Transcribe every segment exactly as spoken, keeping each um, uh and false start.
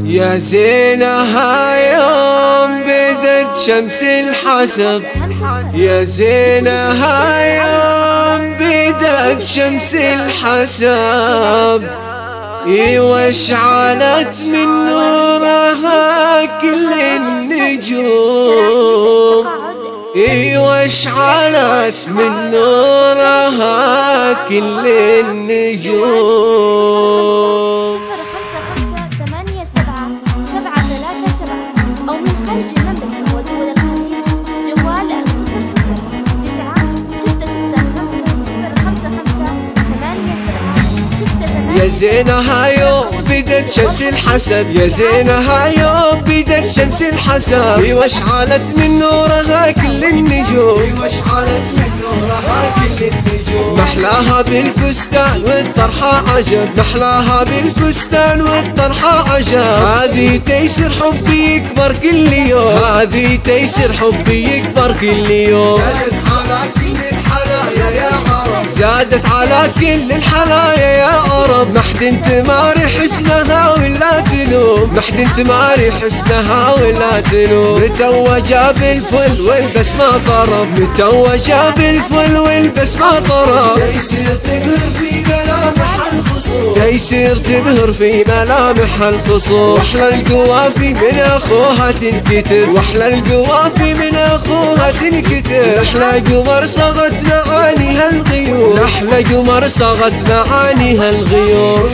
يا زينها يوم بدت شمس الحسب، يا زينها يوم بدت شمس الحسب، واشعلت من نورها كل النجوم، واشعلت من نورها كل النجوم. أو من خارج المملكة ودول الخليج جوال صفر صفر تسعة ستة ستة خمسة صفر خمسة خمسة ثمانية سبعة ستة ثمانية. يا زينها يوم بدت شمس الحسب، يا زينها يوم بدت شمس الحسب، واشعلت من نورها كل النجوم، واشعلت من نورها كل النجوم. محلاها بالفستان والطرحة عجب، محلاها بالفستان والطرحة عجب، هذه تيسر حبي يكبر كل يوم، هذه تيسر حبي يكبر كل يوم. زادت على كل الحلايا يا عرب، ما حد تماري حسنها ولا تلوم، ما حد تماري حسنها ولا تلوم. متوجة بالفل والبس ما طرب، متوجة بالفل والبس ما طرب، تيسير تبهر في ملامح الخصوم، تيسير تبهر في ملامح الخصوم. واحلى القوافي من اخوها تنكتب، واحلى القوافي من اخوها تنكتب. احلى قمر صغت معانيها الغيوم، احلى قمر صغت معانيها الغيوم.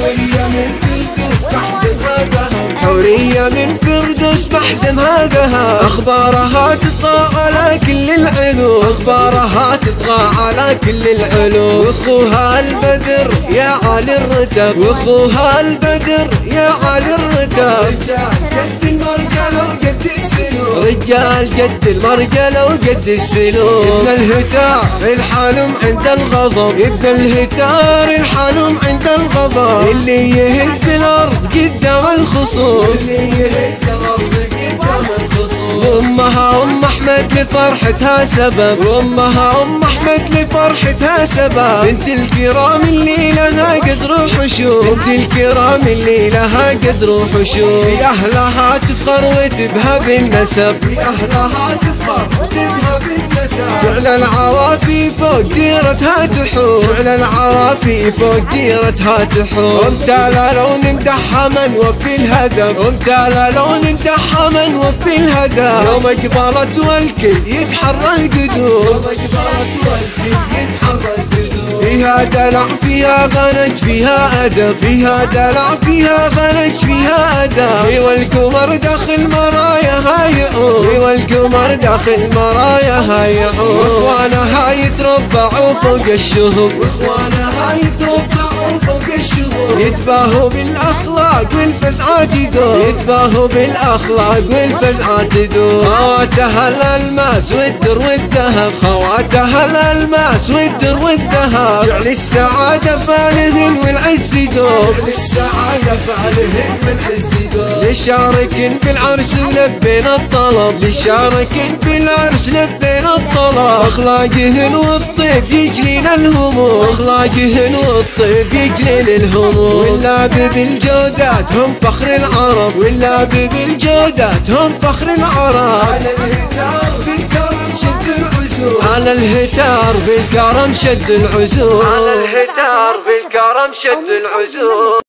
حورية من فردوس محزمها ذهب، اخبارها تطغى على كل العلوم، اخبارها تطغى على كل العلوم. واخوها البدر يا علي الرتب، واخوها البدر يا علي الرتب. قد المرجله وقد السنون، رجال قد المرجله وقد السنون. ابن الهتار الحلم عند الغضب، ابن الهتار الحلم عند الغضب، اللي يهز الارض قدام الخصوم، اللي يهز الارض قدام الخصوم. وامها ام احمد لفرحتها سبب، وامها ام احمد لفرحتها سبب. بنت الكرام اللي لها قدر وحشوم، بنت الكرام اللي لها قدر وحشوم. في اهلها تفخر وتبهى بالنسب، في اهلها تفخر وتبهى بالنسب. جعل العوافي فوق ديرتها تحوم، جعل العوافي فوق ديرتها تحوم. وامتلا لو نمدحها من وفي الهدف، وامتلا لو نمدحها من وفي الهدف. يوم اقبلت والكل يتحرى القدوم، يوم اقبلت والكل يتحرى القدوم. فيها دلع فيها غنج فيها أدب، فيها دلع فيها غنج فيها أدب. والقمر داخل مراياها يعوم، والقمر داخل مراياها يعوم. واخوانها يتربعوا فوق الشهب، واخوانها يتربعوا فوق الشهب. يتباهوا بالاخلاق والفزعات يدوم، يتباهوا بالاخلاق والفزعات يدوم. خواتها الالماس والدر والذهب، خواتها الالماس والدر والذهب. جعل السعاده فالهن والعز يدوم، جعل السعاده فالهن والعز يدوم. لشارك بالعرس ولبينا الطلب، لشارك بالعرس لبينا الطلب. اخلاقهن والطيب يجلينا الهموم، اخلاقهن والطيب يجلينا الهموم. واللعب بالجودات هم فخر العرب، واللعب بالجودات هم فخر العرب. على الهتار بالكرم شد العزوم، على الهتار بالكرم شد العزوم، على الهتار بالكرم شد العزوم.